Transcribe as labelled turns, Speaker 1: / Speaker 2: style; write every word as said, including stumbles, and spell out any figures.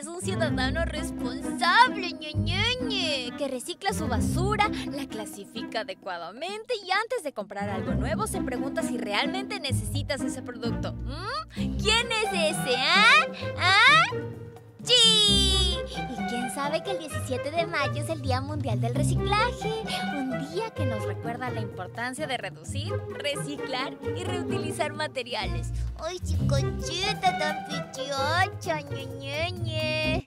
Speaker 1: es un ciudadano responsable, ñe, ñe, ñe, que recicla su basura, la clasifica adecuadamente y antes de comprar algo nuevo se pregunta si realmente necesitas ese producto. ¿Mm? ¿Quién es ese, ah? ¿Ah? ¡Sí! ¿Y quién sabe que el diecisiete de mayo es el Día Mundial del Reciclaje? Un día que nos recuerda la importancia de reducir, reciclar y reutilizar materiales. ¡Ay, chicochita tan pichiocha, ñe, ñe, ñe!